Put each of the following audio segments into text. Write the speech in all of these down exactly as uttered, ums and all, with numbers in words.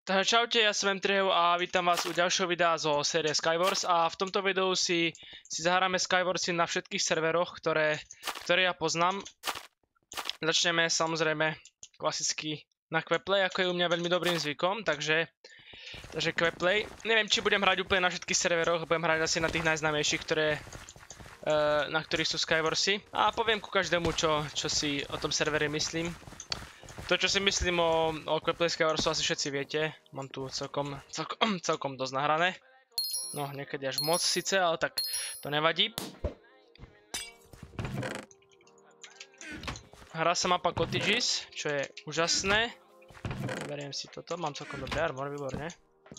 Takže čaute, ja som em tri a vítam vás u ďalšieho videa zo série Skywars a v tomto videu si, si zahráme Skywarsy na všetkých serveroch, ktoré, ktoré ja poznám. Začneme samozrejme klasicky na Queplay, ako je u mňa veľmi dobrým zvykom, takže, takže Queplay. Neviem, či budem hrať úplne na všetkých serveroch, budem hrať asi na tých najznámejších, ktoré, uh, na ktorých sú Skywarsy. A poviem ku každému, čo, čo si o tom servere myslím. To, čo si myslím o, o Queplay Skywarsu, asi všetci viete. Mám tu celkom, celkom, celkom dosť nahrané. No, niekedy až moc síce, ale tak to nevadí. Hrá sa mapa Cottages, čo je úžasné. Beriem si toto, mám celkom dobrý armor, výborne.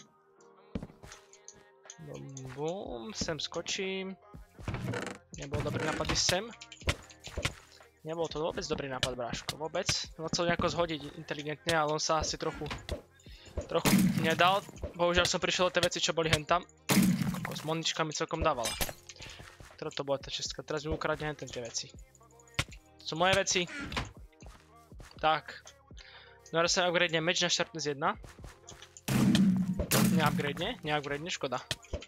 Bum, bum, sem skočím. Nebol dobrý nápad ísť sem. Nebol to vôbec dobrý nápad, bráško, vôbec. Chcel nejako zhodiť inteligentne, ale on sa asi trochu, trochu nedal. Bohužiaľ som prišiel o tie veci, čo boli hentam. S moničkami celkom dávala. Ktorá to bola tá čestka, teraz mi ukradne hentem tie veci. To sú moje veci. Tak. No ja sa upgradne meč na Sharpness jedna. Neupgradne, neupgradne, škoda.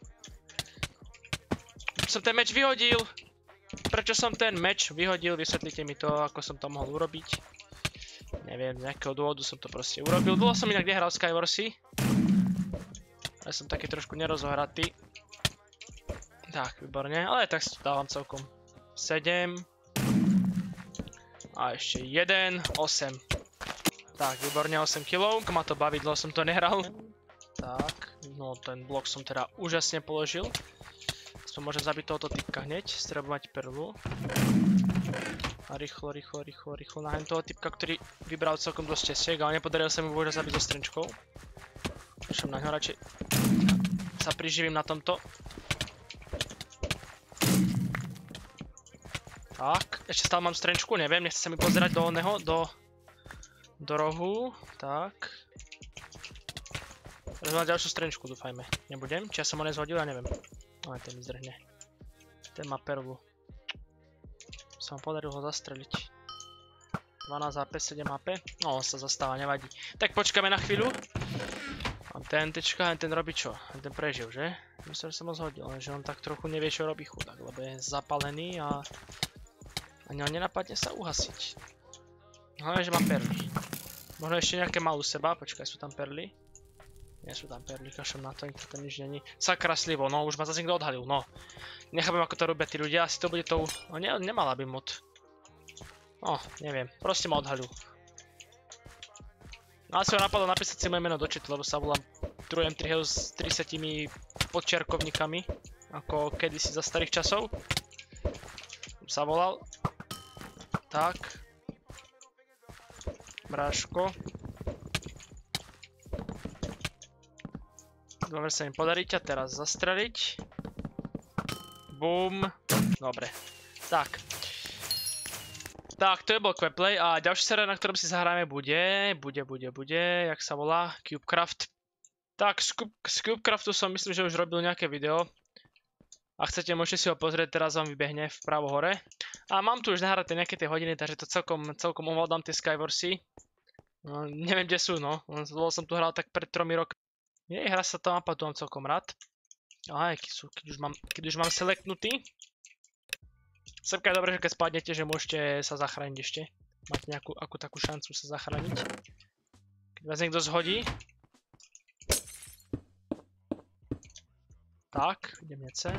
Som ten meč vyhodil. Prečo som ten meč vyhodil? Vysvetlite mi to, ako som to mohol urobiť. Neviem, z nejakého dôvodu som to proste urobil. Dlho som inak nehral Skywarsy. Ale som taký trošku nerozohratý. Tak, výborne. Ale tak si to dávam celkom. sedem. A ešte jeden. osem. Tak, výborne, osem kilov. Ma to baví, dlho som to nehral. Tak, no ten blok som teda úžasne položil. Som môžem zabiť tohoto typka hneď, treba mať perlu. A rýchlo, rýchlo, rýchlo, rýchlo nahem toho typka, ktorý vybral celkom dosť čestiek, ale nepodarilo sa mi vôbec zabiť so strenčkou. Pošlem na ňo radšej. Sa priživím na tomto. Tak, ešte stále mám strenčku, neviem, nechce sa mi pozerať do oného, do, do rohu. Tak. Teraz mám ďalšiu strenčku, dúfajme. Nebudem, či ja som ho nezhodil, ja neviem. Ale ten mi zdrhne. Ten má perlu. Som podaril ho zastreliť. dvanásť há pé, sedem há pé. No, on sa zastáva, nevadí. Tak počkáme na chvíľu. Mám ten tečka, ten robí čo? Ten prežil, že? Myslím, že som ho zhodil, lenže on tak trochu nevie, čo robí chudák, lebo je zapalený a... Ani on nenapadne sa uhasiť. Hlavne, že má perly. Možno ešte nejaké malú seba, počkaj, sú tam perly. Nie sú tam perly, kašem na to, nikto tam nič není. Sakra slivo, no už ma zase niekto odhalil, no. Nechápem, ako to robia tí ľudia, asi to bude tou... No ne, nemala by mod. No, neviem, proste ma odhalil. No asi ho napadlo napísať si moje meno do chatu, lebo sa volám True em tri s tridsiatimi podčiarkovníkami. Ako kedysi za starých časov. Sa volal. Tak. Bráško. Dobre sa im podarí ťa teraz zastreliť. Bum. Dobre. Tak. Tak, to je bol Queplay a ďalší server, na ktorom si zahráme bude, bude, bude, bude, jak sa volá, Cubecraft. Tak, z Cubecraftu som myslím, že už robil nejaké video. A chcete, môžete si ho pozrieť, teraz vám vybehne vpravo hore. A mám tu už nahraté nejaké tie hodiny, takže to celkom, celkom ovládam tie Skywarsy. No, neviem, kde sú, no. Dlho som tu hral tak pred tromi rokmi. Nie, hra sa tá mapa, tu mám celkom rád. Aha, keď, sú, keď, už mám, keď už mám selektnutý. Srpka je dobré, že keď spadnete, že môžete sa zachrániť ešte. Máte nejakú akú takú šancu sa zachrániť. Keď vás niekto zhodí. Tak, ideme sem.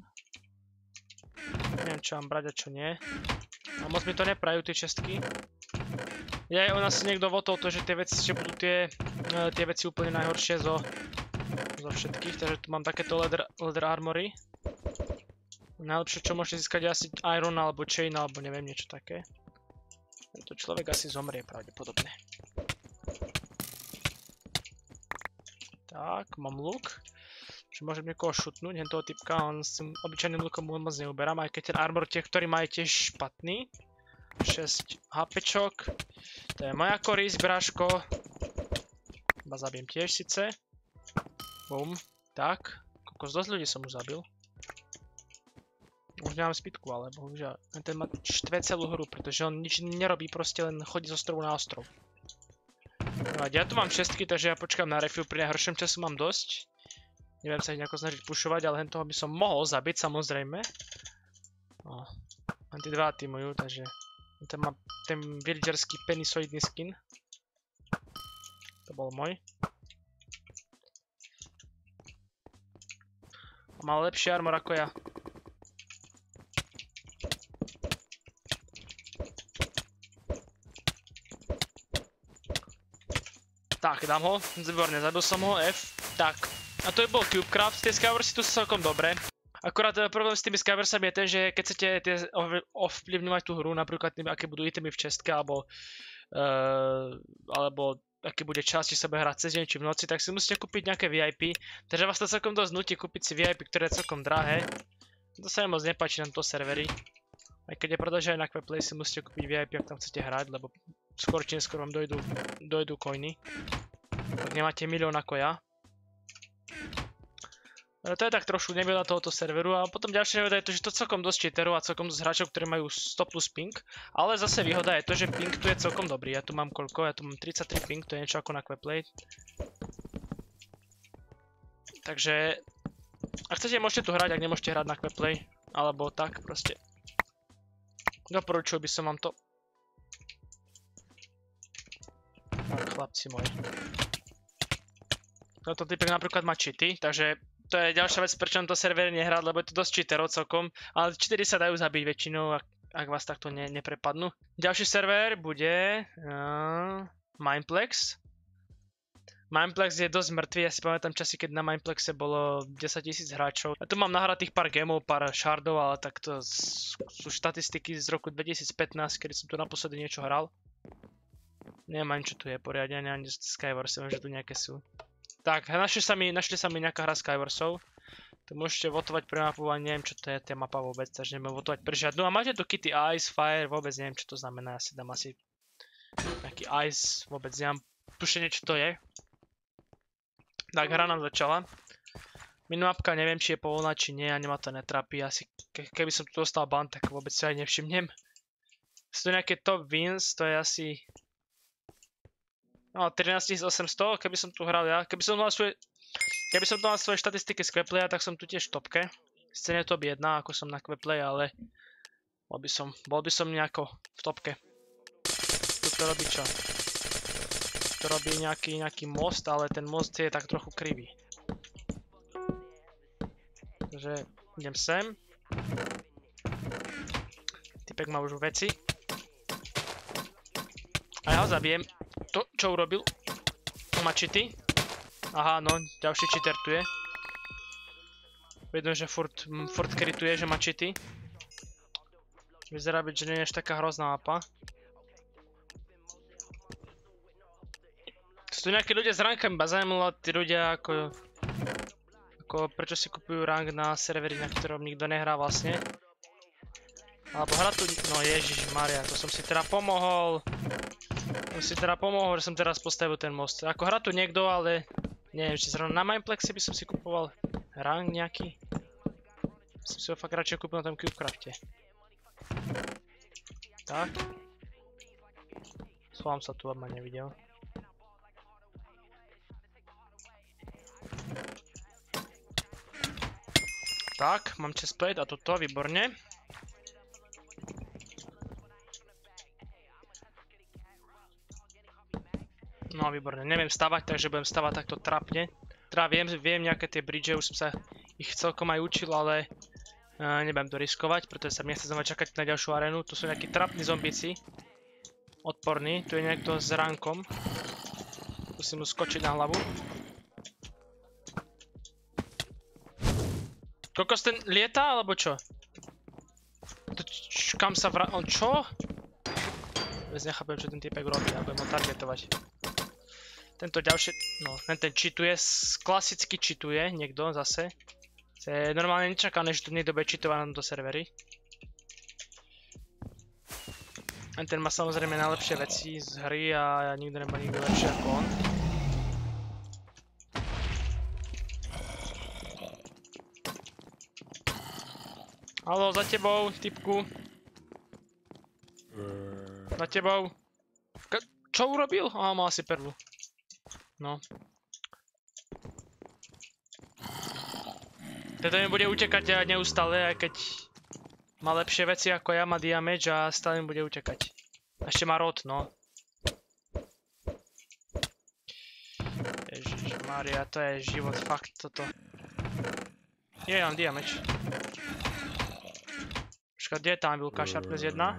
Neviem, čo mám brať a čo nie. A moc mi to neprajú tie čestky. Ja u nás niekto votol to, že tie veci, že budú tie, tie veci úplne najhoršie zo, zo všetkých, takže tu mám takéto leather, leather armory. Najlepšie, čo môžete získať, je asi iron alebo chain alebo neviem, niečo také. Tento človek asi zomrie pravdepodobne. Tak, mám luk. Čiže môžem niekoho šutnúť, hen toho typka, on s tým obyčajným lukom moc neuberám, aj keď ten armor tie, ktorý má je tiež špatný. šesť hápečok. To je moja korisť, bráško. Iba zabijem tiež síce. Bum. Tak. Kokos, dosť ľudí som už zabil. Už nemám spitku, ale bohužiaľ. Ten má štve celú hru, pretože on nič nerobí, proste len chodí z ostrovu na ostrov. Nevadí, ja tu mám šestky, takže ja počkám na refill, pri najhoršom času mám dosť. Neviem sa ich nejako snažiť pušovať, ale hen toho by som mohol zabiť, samozrejme. No. Len tí dva týmujú, takže... Ten má ten villagerský penisoidný skin. To bol môj. A mal lepší armor ako ja. Tak, dám ho. Výborne, zabil som ho. F. Tak. A to je bol Cubecraft. Tie Skywarsy tu sú celkom dobré. Akorát problém s tými Skywarsami je ten, že keď chcete tie ovplyvňovať tú hru, napríklad tým, aké budú itemy v čestke, alebo uh, alebo aké bude čas, či sa bude hrať cez deň, či v noci, tak si musíte kúpiť nejaké vé í pé. Takže vás to celkom dosť nutí kúpiť si vé í pé, ktoré je celkom drahé. To sa mi moc nepáči na to servery. Aj keď je pravda, že aj na Quackplay si musíte kúpiť vé í pé, ak tam chcete hrať, lebo skôr či neskôr vám dojdú, dojdú coiny. Tak nemáte milión ako ja. No, to je tak trošku nevýhoda tohoto serveru a potom ďalšia nevýhoda je to, že to celkom dosť cheaterov a celkom dosť hráčov, ktorí majú sto plus ping. Ale zase výhoda je to, že ping tu je celkom dobrý. Ja tu mám koľko? Ja tu mám tridsaťtri ping, to je niečo ako na Quackplay. Takže ak chcete, môžete tu hrať, ak nemôžete hrať na Quackplay. Alebo tak proste. Doporučil by som vám to. Tak, chlapci moji. Toto typek napríklad má cheaty, takže to je ďalšia vec, prečo na to server nehrať, lebo je to dosť cheaterov celkom. Ale cheatery sa dajú zabiť väčšinou, ak, ak vás takto ne, neprepadnú. Ďalší server bude uh, Mineplex. Mineplex je dosť mŕtvý, ja si pamätám časy, keď na Mineplexe bolo desaťtisíc hráčov. Ja tu mám nahratých pár gamov, pár shardov, ale tak to sú štatistiky z roku dvetisícpätnásť, kedy som tu naposledy niečo hral. Neviem ani čo tu je poriadne, ani Skywars, viem, že tu nejaké sú. Tak, našli sa mi, našli sa mi nejaká hra Skywarsov. Tu môžete votovať pre mapu, ale neviem čo to je, tá mapa vôbec, takže nebudem votovať pre žiadnu. A máte tu Kitty Ice, Fire, vôbec neviem čo to znamená, ja si dám asi nejaký Ice, vôbec nemám tušenie čo to je. Tak, hra nám začala. Minimapka neviem či je povolená, či nie, ani ma to netrápi, asi ke keby som tu dostal ban, tak vôbec si aj nevšimnem. Sú to nejaké top wins, to je asi... No, trinásťtisíc osemsto, keby som tu hral ja, keby som mal svoje, keby som tu mal svoje štatistiky z Quackplaya, tak som tu tiež v topke. Scéne top jedna, ako som na Quackplay, ale bol by som, bol by som nejako v topke. Tu to robí čo? To robí nejaký, nejaký most, ale ten most je tak trochu krivý. Takže idem sem. Typek má už veci. A ja ho zabijem. To, čo urobil? Má cheaty. Aha, no, ďalší cheater tu je. Vidno, že furt, furt krituje, že má cheaty. Vyzerá byť, že nie je až taká hrozná mapa. Sú tu nejakí ľudia s rankami, ba zaujímalo tí ľudia ako... Ako prečo si kupujú rank na serveri, na ktorom nikto nehrá vlastne. Alebo hra tu... No ježišmaria, to som si teda pomohol. Som si teda pomohol, že som teraz postavil ten most. Ako hra tu niekto, ale... Neviem, či zrovna na Mineplexe by som si kupoval rank nejaký. Som si ho fakt radšej kúpil na tom Cubecrafte. Tak. Schovám sa tu, aby ma nevidel. Tak, mám chestplate a toto, výborne. No výborne, neviem stavať, takže budem stavať takto trapne. Teda viem, viem nejaké tie bridge, už som sa ich celkom aj učil, ale uh, nebudem to riskovať, pretože sa mi nechce znova čakať na ďalšiu arénu. Tu sú nejakí trapní zombici. Odporní, tu je niekto s rankom. Musím mu skočiť na hlavu. Kokos ten lieta, alebo čo? To, č kam sa vra... On čo? Vôbec nechápem, čo ten typek robí, ja budem ho targetovať. Tento ďalšie, no, ten cheatuje, klasicky cheatuje niekto zase. To je normálne nečakané, že tu niekto bude cheatovať na tomto serveri. A ten má samozrejme najlepšie veci z hry a nikto nemá nikto lepšie ako on. Haló, za tebou, typku. Za tebou. K čo urobil? Á, mal asi perlu. No. Toto mi bude utekať neustále, aj keď má lepšie veci ako ja, má damage a stále mi bude utekať. A ešte má rod, no. Ježišmaria, to je život, fakt toto. Je, ja mám damage. Počkaj, kde je tá anvilka? Sharpness jedna?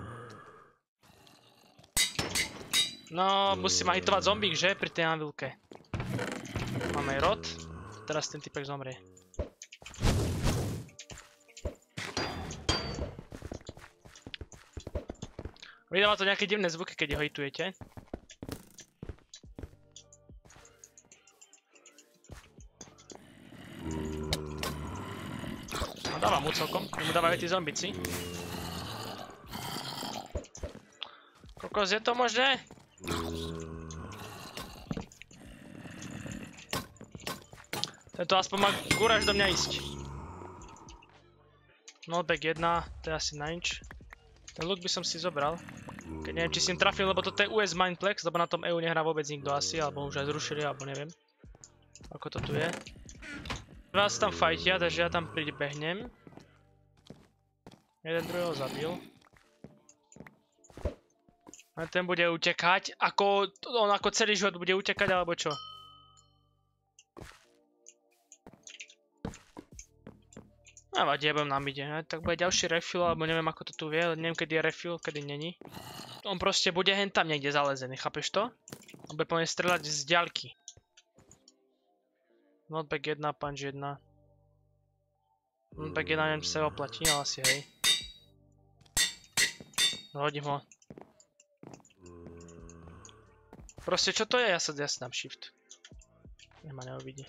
No, musí ma hitovať zombík, že? Pri tej anvilke. Máme aj rod. Teraz ten typek zomrie. Vydáva to nejaké divné zvuky, keď ho hitujete. No dáva mu celkom, mu dávajú tí zombici. Kokos, je to možné? Tento aspoň má gúraž do mňa ísť. Notback jedna, to je asi na nič. Ten look by som si zobral. Keď neviem, či si im trafil, lebo toto je U S Mindplex, lebo na tom E U nehrá vôbec nikto asi, alebo už aj zrušili, alebo neviem. Ako to tu je. Dva sa tam fajtia, takže ja tam pribehnem. Jeden druhého zabil. A ten bude utekať, ako on ako celý život bude utekať, alebo čo? Nevadí, ja budem nám ide, ne? Tak bude ďalší refill, alebo neviem ako to tu vie, neviem kedy je refill, kedy není. On proste bude hen tam niekde zalezený, chápeš to? On bude po mne strieľať z ďalky. Notback jedna, punch jedna. Notback jedna neviem, sa oplatí, ale asi hej. Hodím ho. Proste čo to je? Ja sa ja dám shift. Nech ma neuvidí.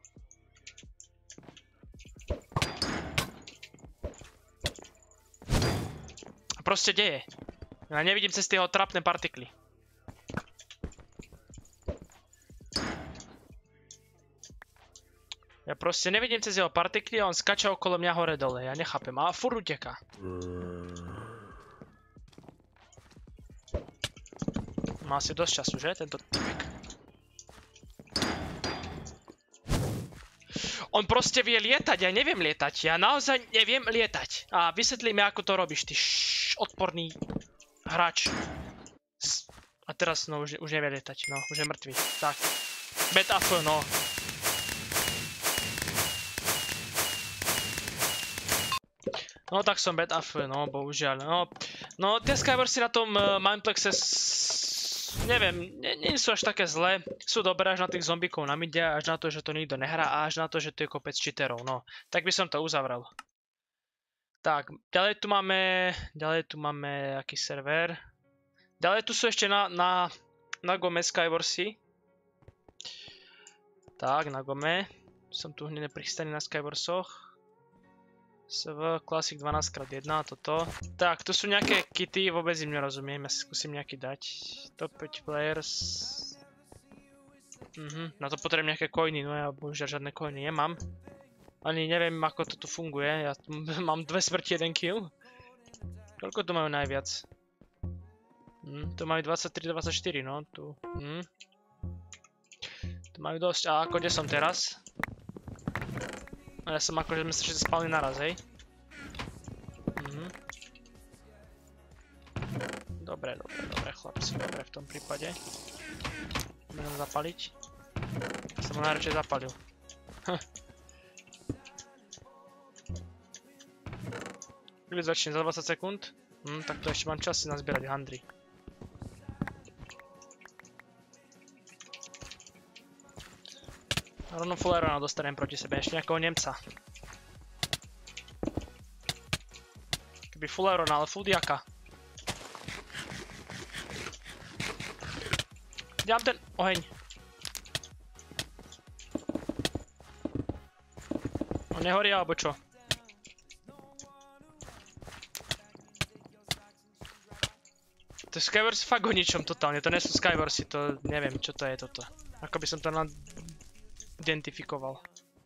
Proste deje. Ja nevidím cez tie jeho trapné partikly. Ja proste nevidím cez jeho partikly a on skača okolo mňa hore dole. Ja nechápem, ale furt uteká. Má asi dosť času, že? Tento typek. On proste vie lietať, ja neviem lietať. Ja naozaj neviem lietať. A vysvetlí mi, ako to robíš, ty šš, odporný hráč. A teraz, no, už, už nevie lietať, no, už je mŕtvý. Tak. Bad A F, no. No, tak som bad A F, no, bohužiaľ. No, no tie Skywarsy na tom uh, Mindplexe neviem, nie, nie sú až také zlé. Sú dobré až na tých zombíkov na mide, až na to, že to nikto nehrá a až na to, že to je kopec cheaterov, no. Tak by som to uzavrel. Tak, ďalej tu máme, ďalej tu máme aký server. Ďalej tu sú ešte na, na, na Gome Skywarsy. Tak, na Gome. Som tu hneď nepristaný na Skywarsoch. S V Classic dvanásť krát jedna, toto. Tak, tu sú nejaké kity, vôbec im nerozumiem, ja si skúsim nejaký dať. Top päť players. Mhm, na to potrebujem nejaké coiny, no ja bohužiaľ žiadne coiny nemám. Ani neviem, ako to tu funguje, ja tu mám dve smrti, jeden kill. Koľko tu majú najviac? Hm, tu majú dvadsaťtri dvadsaťštyri, no, tu. Hm. Tu majú dosť, a ako kde som teraz? No ja som akože sme sa všetci spali naraz, hej. Mhm. Dobre, dobre, dobre chlapci, dobre v tom prípade. Budem zapaliť. Ja som ho najradšej zapalil. Hm. Kedy začne za dvadsať sekúnd? Hm, tak to ešte mám čas si nazbierať handry. Rovno Fullerona dostanem proti sebe, ešte nejakého Nemca. Keby Fullerona, ale Fuldiaka. Dám ten oheň. On nehorí alebo čo? To je Skywarsy fakt o ničom totálne, to nie sú Skywarsy, to neviem čo to je toto. Ako by som to na... identifikoval.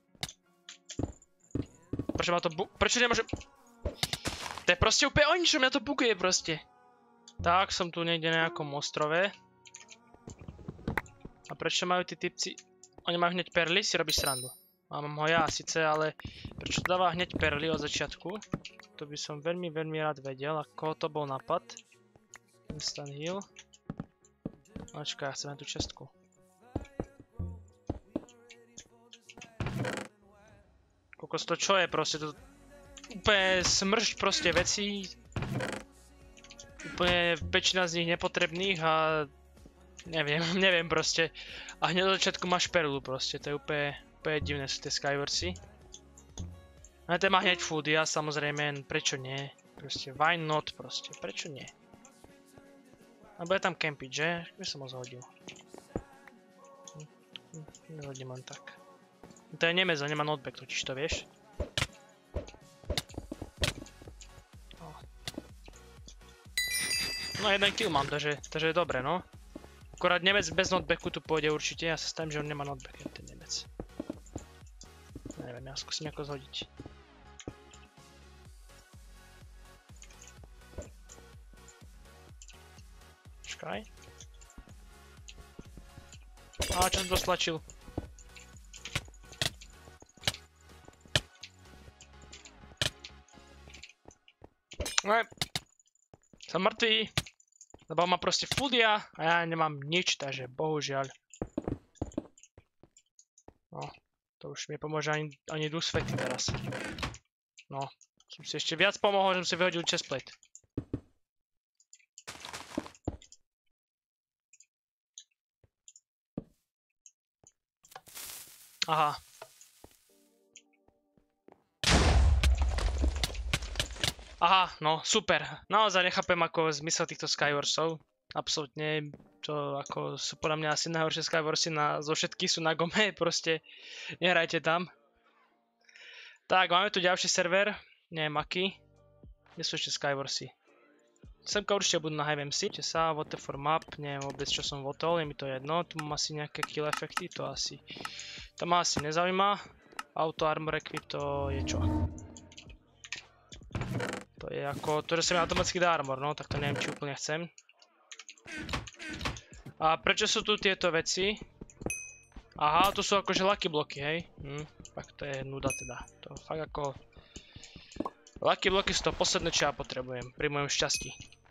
Prečo ma to bu... Prečo nemôžem... To je proste úplne o ničom, mňa to buguje proste. Tak, som tu niekde na nejakom ostrove. A prečo majú tí typci... Oni majú hneď perly, si robí srandu. A mám ho ja síce, ale prečo dáva hneď perly od začiatku? To by som veľmi, veľmi rád vedel, ako to bol nápad. Instant heal. Počkaj, ja chcem tú čestku. Kokos to čo je proste, to úplne smršť proste vecí. Úplne väčšina z nich nepotrebných a neviem, neviem proste. A hneď od začiatku máš perlu proste, to je úplne, úplne divné sú tie Skywarsy. A ten má hneď food, ja samozrejme, prečo nie? Proste why not proste, prečo nie? A bude tam campiť, že? By som ho zhodil. Hm, hm, nezhodím len tak. To je Nemec, nemá knockback, totiž to vieš. No jeden kill mám, takže, takže je dobre, no. Akorát Nemec bez knockbacku tu pôjde určite, ja sa stavím, že on nemá knockback, ten Nemec. Neviem, ja skúsim ako zhodiť. Počkaj. Á, čo som to stlačil? Ne. Som mŕtvý. Lebo má proste foodia a ja nemám nič, takže bohužiaľ. No, to už mi pomôže ani, ani idú svety teraz. No, som si ešte viac pomohol, že som si vyhodil chestplate. Aha. Aha, no super. Naozaj nechápem ako zmysel týchto Skywarsov. Absolutne to ako sú podľa mňa asi najhoršie Skywarsy na, zo všetkých sú na gome, proste nehrajte tam. Tak, máme tu ďalší server, neviem aký. Kde sú ešte Skywarsy? Semka určite budú na Hive em cé. Ešte sa, what the for map, neviem vôbec čo som votol, je mi to jedno. Tu mám asi nejaké kill efekty, to asi... To ma asi nezaujíma. Auto armor equip to je čo? To je ako to, že sa mi automaticky dá armor, no, tak to neviem, či úplne chcem. A prečo sú tu tieto veci? Aha, to sú akože lucky bloky, hej? Hm, tak to je nuda teda. To fakt ako... Lucky bloky sú to posledné, čo ja potrebujem, pri mojom šťastí.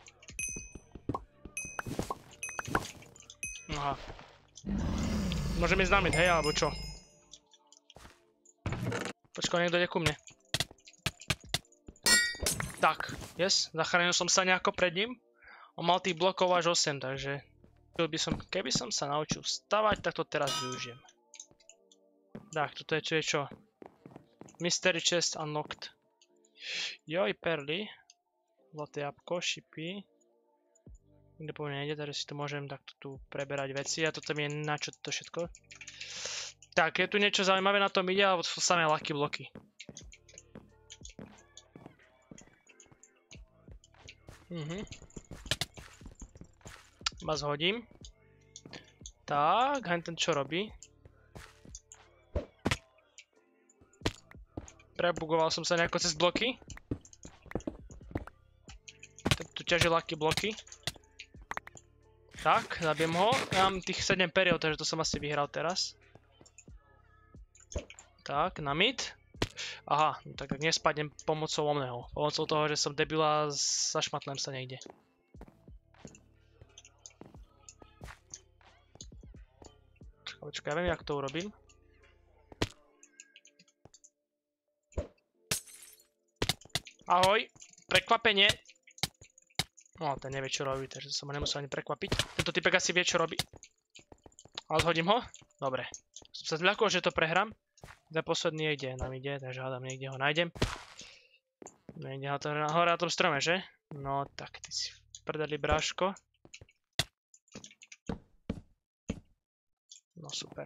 Aha. Môžem ísť namiť, hej, alebo čo? Počkaj, niekto ide ku mne. Tak, yes, zachránil som sa nejako pred ním. On mal tých blokov až osem, takže by som, keby som sa naučil stavať, tak to teraz využijem. Tak, toto je čo je čo? Mystery chest unlocked. Joj, perly. Zlaté jabko, šipy. Nikto po mne nejde, takže si to môžem takto tu preberať veci. A toto mi je na čo to všetko. Tak, je tu niečo zaujímavé na tom ide, alebo to sú samé lucky bloky. Mhm. Ma zhodím. Tak, hen ten čo robí? Prebugoval som sa nejako cez bloky. Tak tu ťaží lucky bloky. Tak, zabijem ho. Ja mám tých sedem period, takže to som asi vyhral teraz. Tak, na mid. Aha, no tak, tak nespadnem pomocou omného. Pomocou toho, že som debil a zašmatlem sa niekde. Počkaj, ja viem, jak to urobím. Ahoj, prekvapenie. No, ten nevie, čo robí, takže som ho nemusel ani prekvapiť. Tento typek asi vie, čo robí. Ale zhodím ho? Dobre. Som sa zľakol, že to prehrám. Ten posledný je ide, nám ide, takže hádam niekde ho nájdem. Niekde ho to hore na tom strome, že? No tak, ty si prdeli bráško. No super.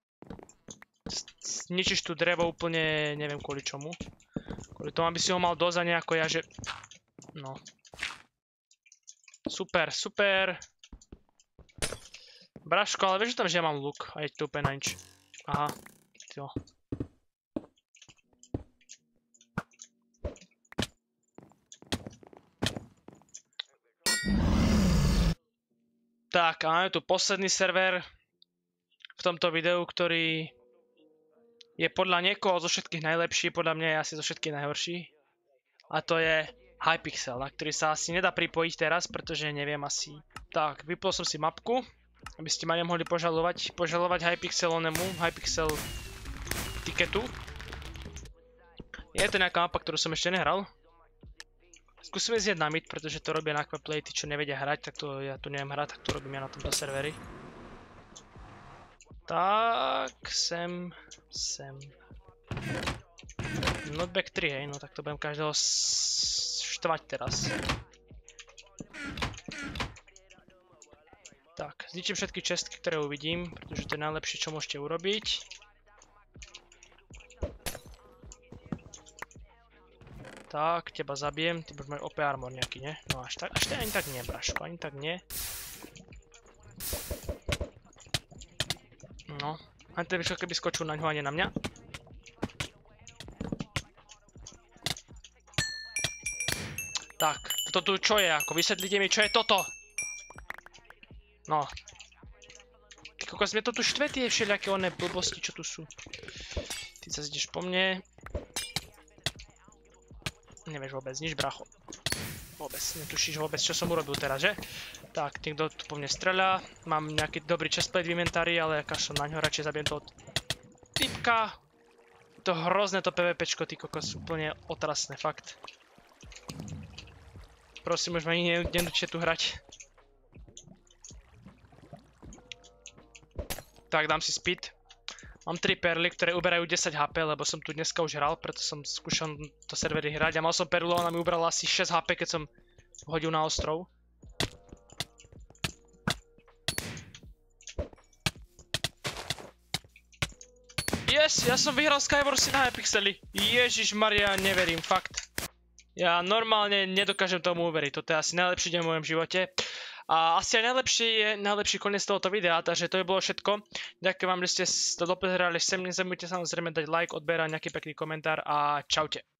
Zničíš tu drevo úplne, neviem kvôli čomu. Kvôli tomu, aby si ho mal dosť a nejako ja, že... No. Super, super. Bráško, ale vieš tam, že ja mám luk a je to úplne na nič. Aha, jo. Tak, a máme tu posledný server. v tomto videu, ktorý je podľa niekoho zo všetkých najlepší, podľa mňa je asi zo všetkých najhorší. A to je Hypixel, na ktorý sa asi nedá pripojiť teraz, pretože neviem asi. Tak, vypol som si mapku, aby ste ma nemohli požalovať. Požalovať Hypixel onemu, Hypixel tiketu. Je to nejaká mapa, ktorú som ešte nehral. Skúsime zjeť na mid, pretože to robia na Aquaplay, tí čo nevedia hrať, tak to ja tu neviem hrať, tak to robím ja na tomto serveri. Tak, sem, sem. Notback tri, hej, no tak to budem každého štvať teraz. Tak, zničím všetky čestky, ktoré uvidím, pretože to je najlepšie, čo môžete urobiť. Tak, teba zabijem, ty budeš mať O P armor nejaký, ne? No až tak, až tak ani tak nie, braško, ani tak nie. No, ani to by keby skočil na ňu a nie na mňa. Tak, toto tu čo je ako? Vysvetlite mi, čo je toto? No. Ty kokos, mne to tu štve tie všelijaké oné blbosti, čo tu sú. Ty sa ideš po mne. Nevieš vôbec nič, bracho. Vôbec, netušíš vôbec, čo som urobil teraz, že? Tak, niekto tu po mne streľa. Mám nejaký dobrý chestplate v inventári, ale kašlem na ňo, radšej zabijem toho typka. To hrozné to PvPčko, ty kokos, úplne otrasné, fakt. Prosím, už ma ani nenúčte tu hrať. Tak, dám si speed. Mám tri perly, ktoré uberajú desať há pé, lebo som tu dneska už hral, preto som skúšal to servery hrať. A mal som perlu a ona mi ubrala asi šesť há pé, keď som hodil na ostrov. Yes, ja som vyhral Skywarsy na Hypixeli. Ježišmaria, neverím, fakt. Ja normálne nedokážem tomu uveriť, toto je asi najlepší deň v mojom živote. A asi aj najlepší je najlepší koniec tohoto videa, takže to by bolo všetko. Ďakujem vám, že ste to dopozerali sem, nezabudnite samozrejme dať like, odberať nejaký pekný komentár a čaute.